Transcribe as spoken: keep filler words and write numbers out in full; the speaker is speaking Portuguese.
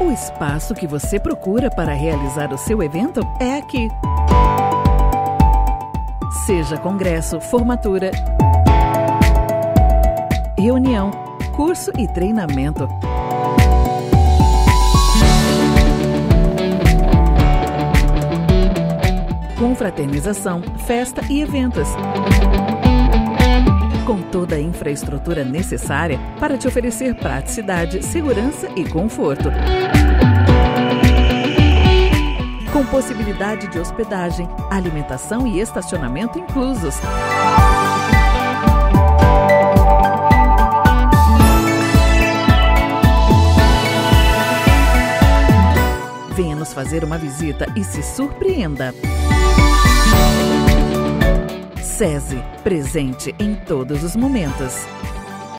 O espaço que você procura para realizar o seu evento é aqui. Seja congresso, formatura, reunião, curso e treinamento. Confraternização, festa e eventos. Com toda a infraestrutura necessária para te oferecer praticidade, segurança e conforto. Com possibilidade de hospedagem, alimentação e estacionamento inclusos. Venha nos fazer uma visita e se surpreenda. SESI, presente em todos os momentos.